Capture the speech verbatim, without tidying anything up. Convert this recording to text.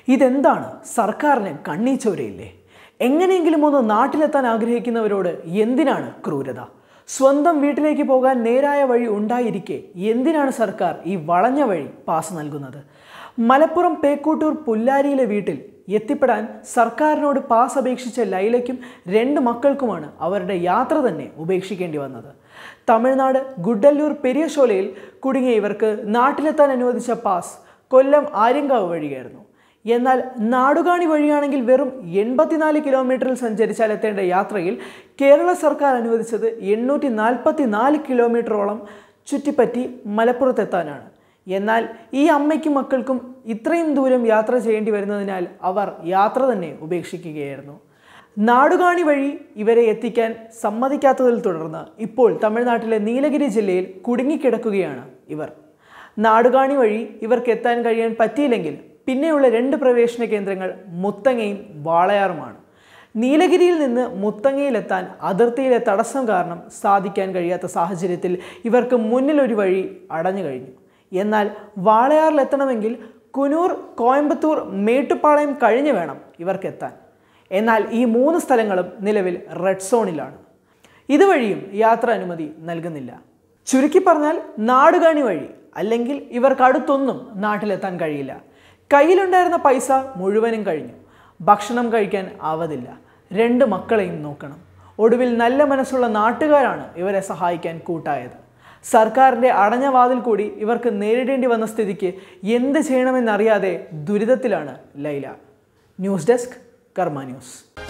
ഇതെന്താണ് സർക്കാരിന് കണ്ണീച്ചോരയില്ലേ? എങ്ങനെയെങ്കിലും ഒന്ന് നാട്ടിലെത്താൻ ആഗ്രഹിക്കുന്നവരോട് എന്തിനാണ് ക്രൂരത? സ്വന്തം വീട്ടിലേക്ക് പോകാൻ നേരായ വഴി ഉണ്ടായിരിക്കെ എന്തിനാണ് സർക്കാർ ഈ വളഞ്ഞ വഴി പാസ് നൽകുന്നത്? മലപ്പുറം പേക്കൂട്ടൂർ പുല്ലാരിയിലെ വീട്ടിൽ എത്തിപ്പെടാൻ സർക്കാരിനോട് പാസ് അപേക്ഷിച്ച ലൈലയ്ക്കും രണ്ട് മക്കൾക്കുമാണ് അവരുടെ യാത്ര തന്നെ ഉപേക്ഷിക്കേണ്ടി വന്നത്. തമിഴ്നാട് ഗുഡല്ലൂർ പെരിയശോലയിൽ കുടുങ്ങിയ ഇവർക്ക് നാട്ടിലെത്താൻ അനുവദിച്ച പാസ് കൊല്ലം ആര്യങ്കാവ് വഴിയായിരുന്നു. എന്നാൽ നാടുകാണി വഴിയാണെങ്കിൽ വെറും എൺപത്തിനാല് കിലോമീറ്ററിൽ സഞ്ചരിച്ചാൽ എത്തേണ്ട യാത്രയിൽ കേരള സർക്കാർ അനുവദിച്ചത് എണ്ണൂറ്റി നാൽപ്പത്തി നാല് കിലോമീറ്ററോളം ചുറ്റിപ്പറ്റി മലപ്പുറത്തെത്താനാണ്. എന്നാൽ ഈ അമ്മയ്ക്കും മക്കൾക്കും ഇത്രയും ദൂരം യാത്ര ചെയ്യേണ്ടി വരുന്നതിനാൽ അവർ യാത്ര തന്നെ ഉപേക്ഷിക്കുകയായിരുന്നു. നാടുകാണി വഴി ഇവരെ എത്തിക്കാൻ സമ്മതിക്കാത്തതിൽ തുടർന്ന് ഇപ്പോൾ തമിഴ്നാട്ടിലെ നീലഗിരി ജില്ലയിൽ കുടുങ്ങിക്കിടക്കുകയാണ് ഇവർ. നാടുകാണി വഴി ഇവർക്ക് എത്താൻ കഴിയാൻ പറ്റിയില്ലെങ്കിൽ പിന്നെയുള്ള രണ്ട് പ്രവേശന കേന്ദ്രങ്ങൾ മുത്തങ്ങയും വാളയാറുമാണ്. നീലഗിരിയിൽ നിന്ന് മുത്തങ്ങയിലെത്താൻ അതിർത്തിയിലെ തടസ്സം കാരണം സാധിക്കാൻ കഴിയാത്ത സാഹചര്യത്തിൽ ഇവർക്ക് മുന്നിലൊരു വഴി അടഞ്ഞു കഴിഞ്ഞു. എന്നാൽ വാളയാറിലെത്തണമെങ്കിൽ കുനൂർ, കോയമ്പത്തൂർ, മേട്ടുപ്പാളയം കഴിഞ്ഞ് വേണം ഇവർക്കെത്താൻ. എന്നാൽ ഈ മൂന്ന് സ്ഥലങ്ങളും നിലവിൽ റെഡ് സോണിലാണ്. ഇതുവഴിയും യാത്രാ അനുമതി നൽകുന്നില്ല. ചുരുക്കി പറഞ്ഞാൽ നാടുകാണി വഴി അല്ലെങ്കിൽ ഇവർക്ക് അടുത്തൊന്നും നാട്ടിലെത്താൻ കഴിയില്ല. കയ്യിലുണ്ടായിരുന്ന പൈസ മുഴുവനും കഴിഞ്ഞു. ഭക്ഷണം കഴിക്കാൻ ആവതില്ല. രണ്ട് മക്കളെയും നോക്കണം. ഒടുവിൽ നല്ല മനസ്സുള്ള നാട്ടുകാരാണ് ഇവരെ സഹായിക്കാൻ കൂട്ടായത്. സർക്കാരിൻ്റെ അടഞ്ഞ വാതിൽ കൂടി ഇവർക്ക് നേരിടേണ്ടി വന്ന സ്ഥിതിക്ക് എന്ത് ചെയ്യണമെന്നറിയാതെ ദുരിതത്തിലാണ് Laila. News desk, Karma news.